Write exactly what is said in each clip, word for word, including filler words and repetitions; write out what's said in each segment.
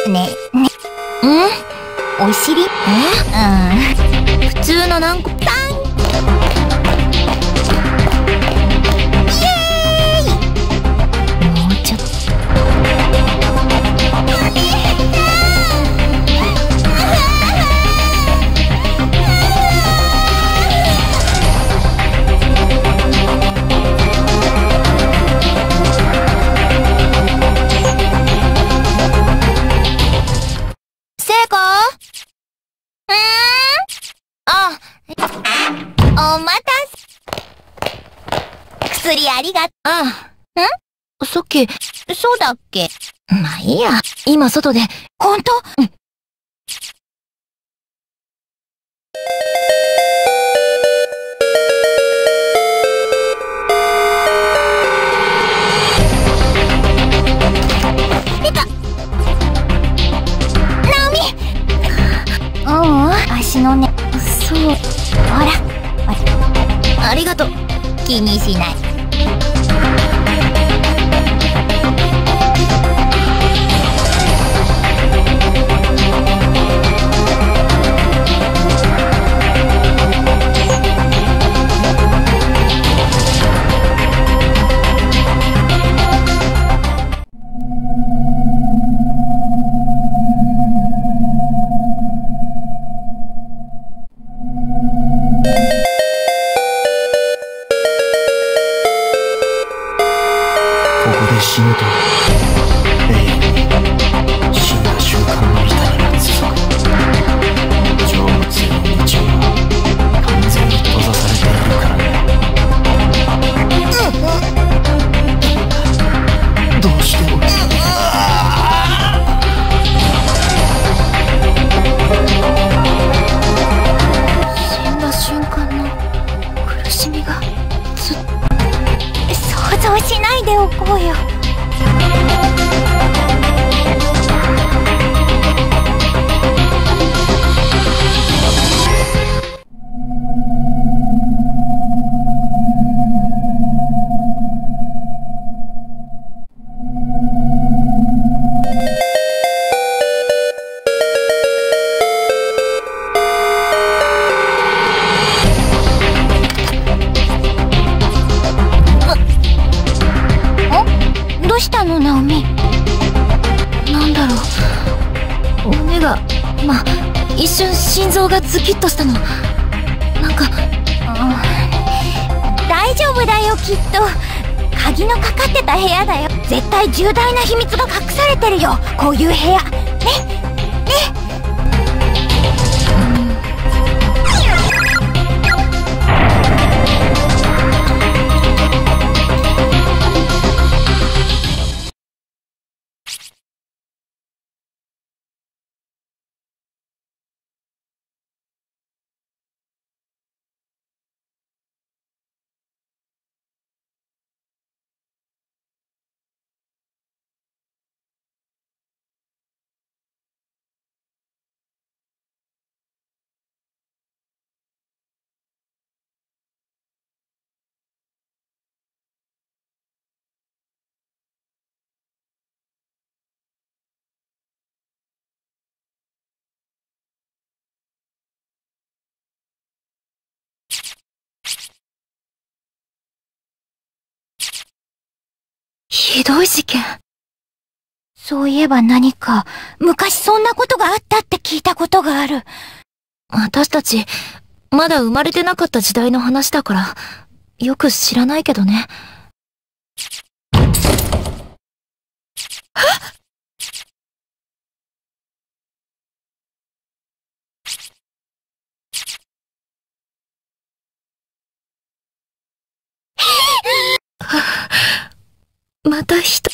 ね、ね。うん？お尻？え？うん。普通の軟骨。さん。イエーイ！もうちょっと。成功？うーん？あ、お待たせ。薬ありがとう。あ、ん？さっき、そうだっけ？まあいいや。今外で。ほんと？うん。出た。ナオミ！ううん、足のね。そう。ほら。ありがとう。気にしない。 ここで死ぬと永遠に死んだ瞬間の痛みが続く。成仏への道は完全に閉ざされているからね。どうしても死んだ瞬間の苦しみがずっと想像しないでおこうよ。どうしたの、ナオミ？なんだろう。胸が、ま、一瞬心臓がズキッとしたの。なんか、うん、大丈夫だよ、きっと。鍵のかかってた部屋だよ。絶対重大な秘密が隠されてるよ、こういう部屋。ね。ひどい事件。そういえば何か、昔そんなことがあったって聞いたことがある。私たち、まだ生まれてなかった時代の話だから、よく知らないけどね。また人。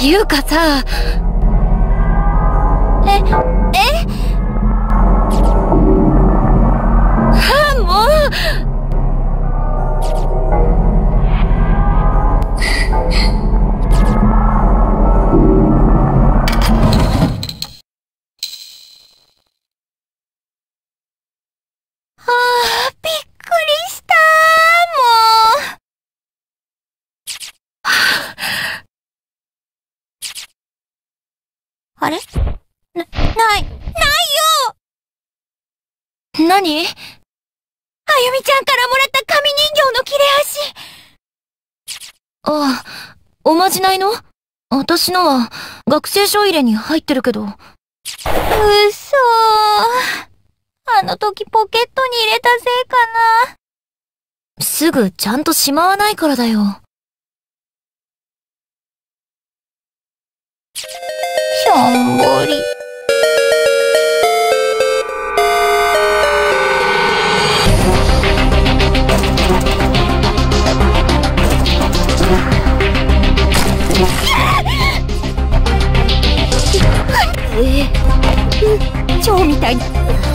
いうかさ、え、えはあ、もうあれ？な、ない、ないよ！何？あゆみちゃんからもらった紙人形の切れ端。ああ、おまじないの？私のは学生書入れに入ってるけど。うそー。あの時ポケットに入れたせいかな。すぐちゃんとしまわないからだよ。しょんぼり。えー、蝶みたいに。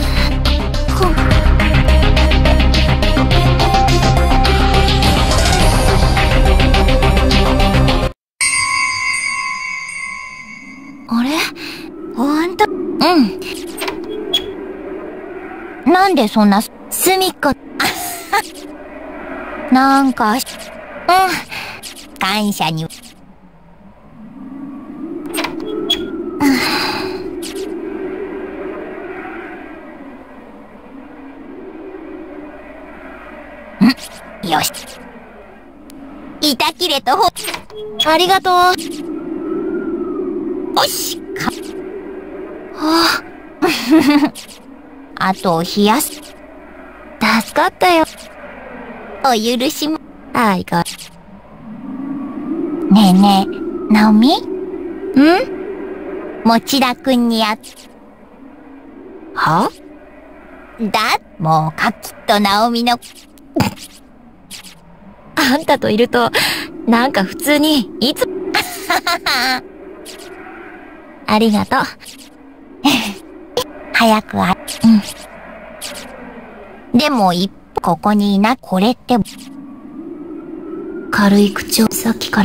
あれ？ほんと？うん。なんでそんな、隅っこ、なんか、うん。感謝に。ん？よし。板切れとほ、ありがとう。よし、か、はあ。あと、冷やす。助かったよ。お許しも。あいが。ねえねえ、ナオミ？ん？持田くんにやっ。は？だ、もうかきっとナオミの。あんたといると、なんか普通に、いつ、ありがとう。早くあ、うん。でも一歩ここにいな、これって。軽い口をさっきから。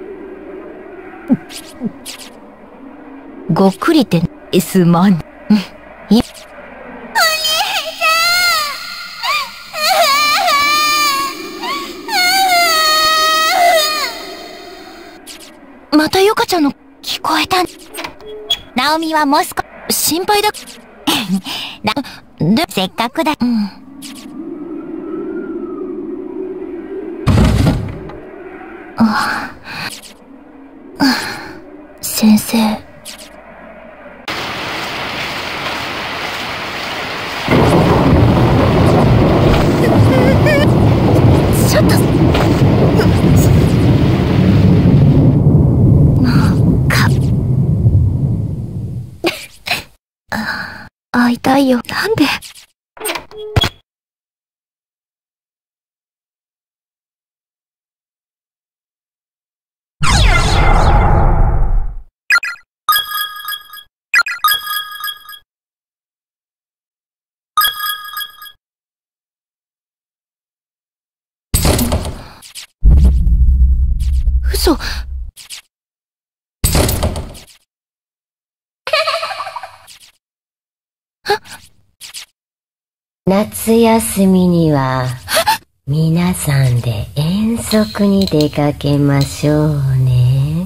ごっくりって、すまん。うん。い、またヨカちゃんの聞こえた。ナオミはもう少し心配だ。で、せっかくだ。うん。ああ、先生。ちょっと。会いたいよ。なんで？嘘。 夏休みには皆さんで遠足に出かけましょうね。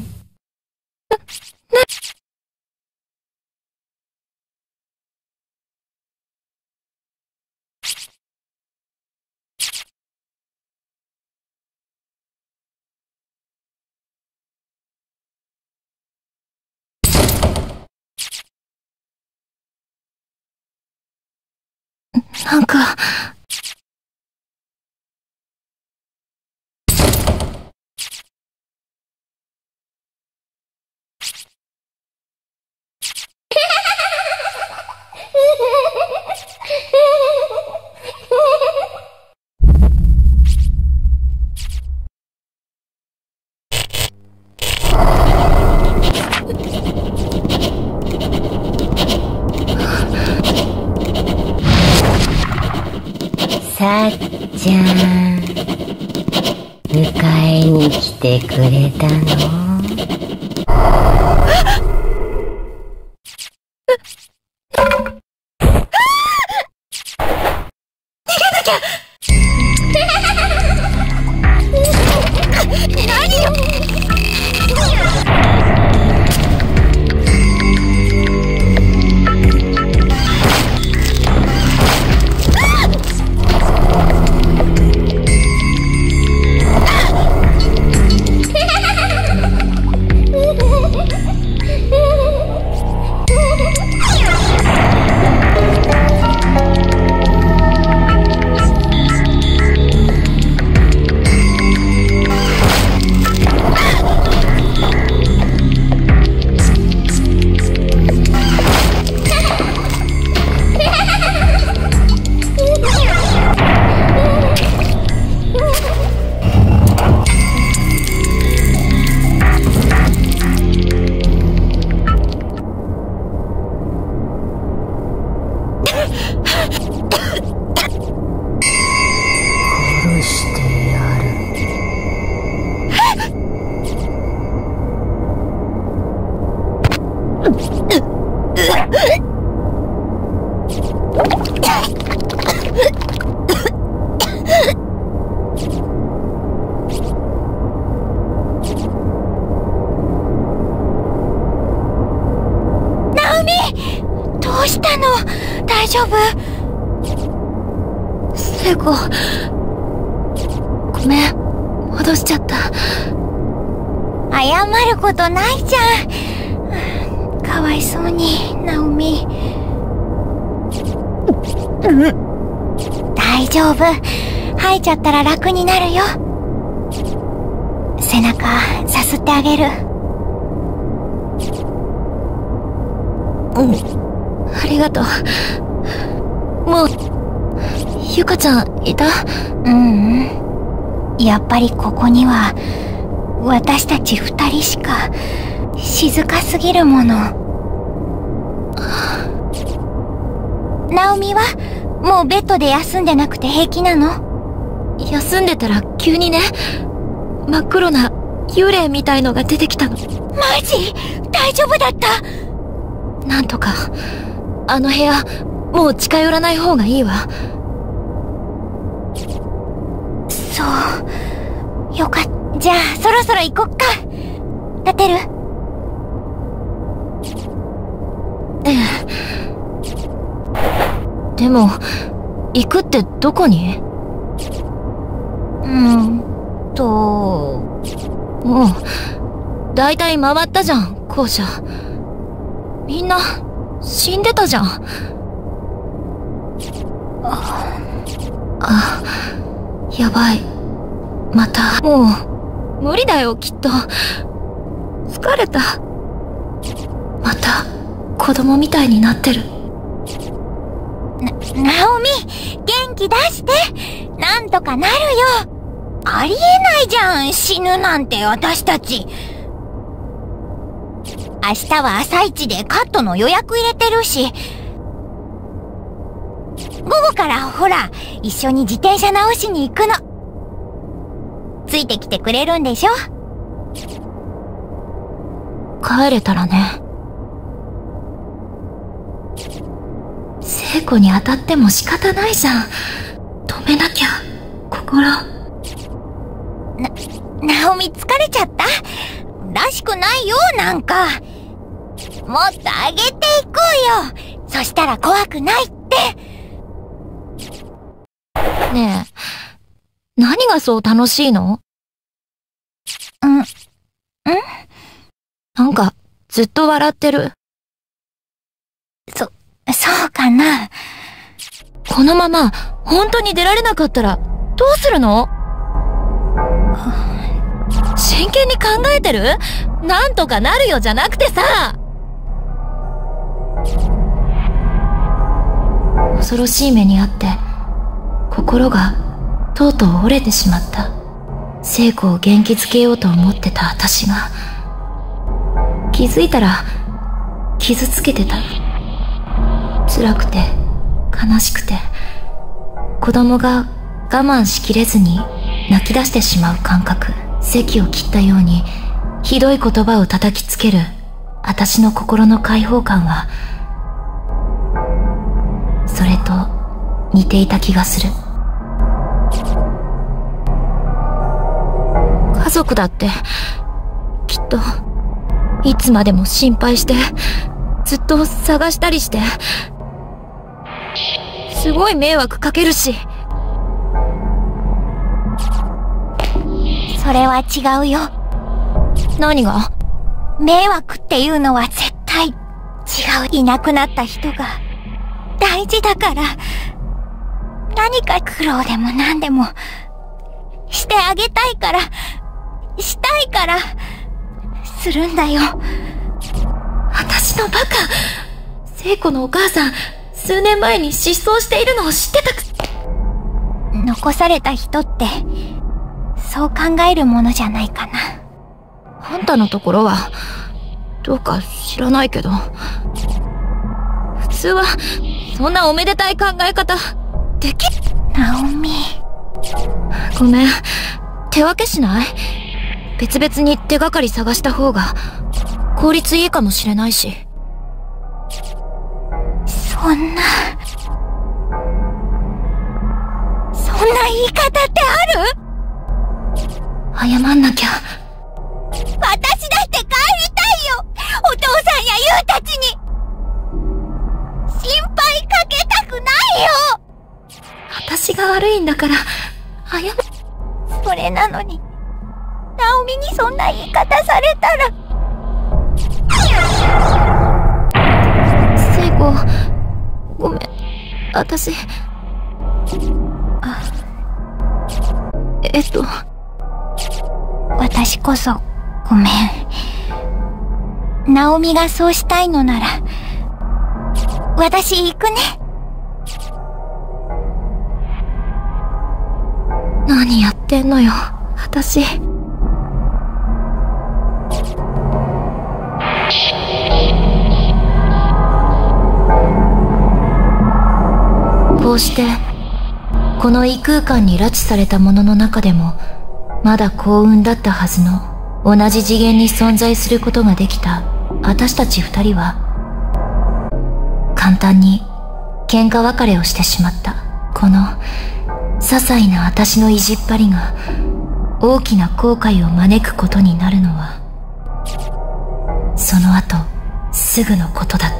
なんか、 さっちゃん、迎えに来てくれたの？ 大丈夫？聖子、ごめん、戻しちゃった。謝ることないじゃん。かわいそうに、ナオミ。大丈夫。吐いちゃったら楽になるよ。背中さすってあげる。うん、ありがとう。もうゆかちゃんいた？ううん。やっぱりここには私たち二人しか。静かすぎるもの。ナオミはもうベッドで休んでなくて平気なの？休んでたら急にね、真っ黒な幽霊みたいのが出てきたの。マジ？大丈夫だった？なんとかあの部屋もう近寄らない方がいいわ。そうよかった。じゃあそろそろ行こっか。立てる？ええ。でも行くってどこに？うんともうだいたい回ったじゃん、校舎。みんな死んでたじゃん。あ、あ、やばい。また。もう無理だよ、きっと。疲れた。また子供みたいになってる。な、ナオミ、元気出して。なんとかなるよ。ありえないじゃん、死ぬなんて私たち。明日は朝一でカットの予約入れてるし。午後からほら、一緒に自転車直しに行くの。ついてきてくれるんでしょ？帰れたらね。聖子に当たっても仕方ないじゃん。止めなきゃ、心。な、ナオミ疲れちゃった？らしくないよ、なんか。もっと上げていこうよ。そしたら怖くないって。ねえ、何がそう楽しいの？うん、ん？なんか、ずっと笑ってる。そ、そうかな。このまま、本当に出られなかったら、どうするの？真剣に考えてる？なんとかなるよじゃなくてさ。恐ろしい目にあって、心がとうとう折れてしまった。聖子を元気づけようと思ってた私が、気づいたら傷つけてた。辛くて悲しくて子供が我慢しきれずに泣き出してしまう感覚。堰を切ったようにひどい言葉を叩きつける私の心の解放感は、それと似ていた気がする。家族だってきっといつまでも心配してずっと探したりしてすごい迷惑かけるし。 それは違うよ。 何が？ 迷惑っていうのは絶対違う。いなくなった人が大事だから、何か苦労でも何でもしてあげたいから、したいからするんだよ。 私のバカ。聖子のお母さん、数年前に失踪しているのを知ってたく。 残された人ってそう考えるものじゃないかな。 あんたのところはどうか知らないけど、普通はそんなおめでたい考え方でき。 ナオミ、 ごめん、手分けしない？別々に手がかり探した方が効率いいかもしれないし。 そんなそんな言い方ってある？ 謝んなきゃ。 私だって帰りたいよ、お父さんやユウたちに。心配かけたくないよ。 私が悪いんだから謝る。 それなのにナオミにそんな言い方されたら。 聖子、ごめん、私あえっと私こそごめん。ナオミがそうしたいのなら私行くね。 何やってんのよ私。こうしてこの異空間に拉致されたものの中でもまだ幸運だったはずの同じ次元に存在することができた私たち二人は簡単に喧嘩別れをしてしまった。この些細な私の意地っ張りが大きな後悔を招くことになるのはその後すぐのことだった。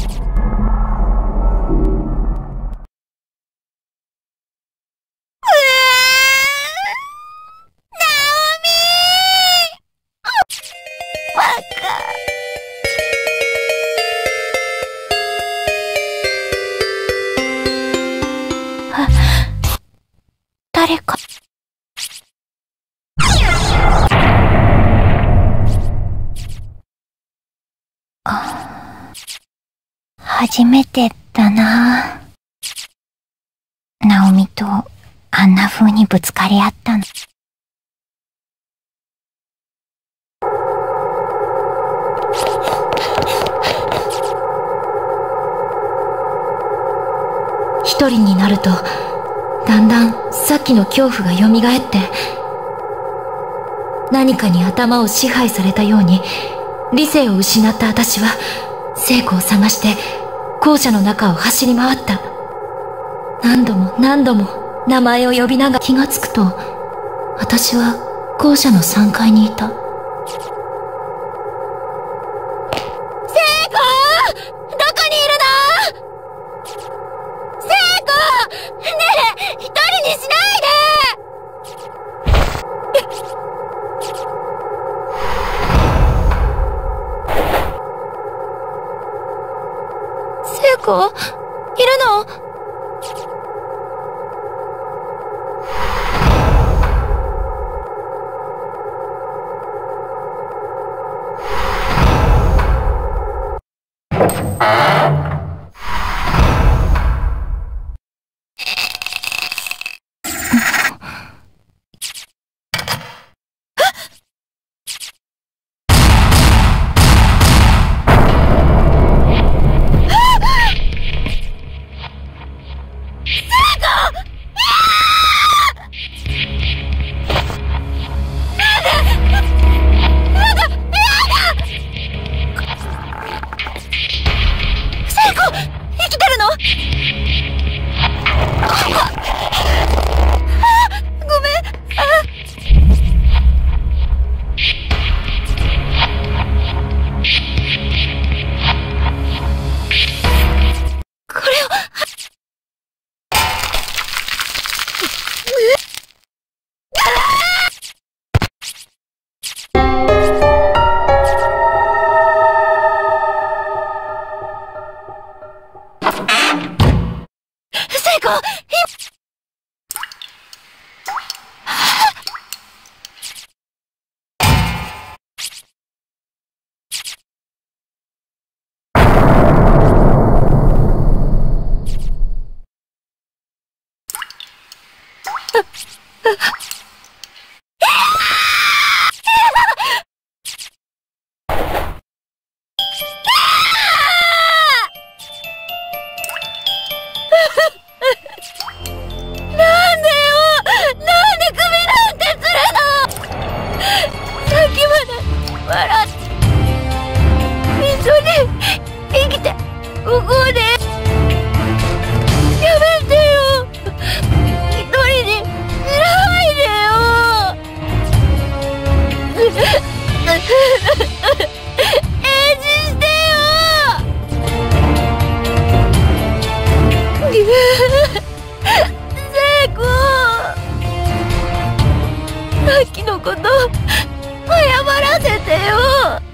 誰か。初めてだな。ナオミとあんな風にぶつかり合ったの。 一人になるとだんだんさっきの恐怖が蘇って何かに頭を支配されたように理性を失った私は聖子を探して校舎の中を走り回った。何度も何度も名前を呼びながら気がつくと私は校舎のさんがいにいた。聖子！どこにいるの？聖子！ねえ、一人にしないで！聖子？いるの？ してよ。聖子、さっきのこと謝らせてよ。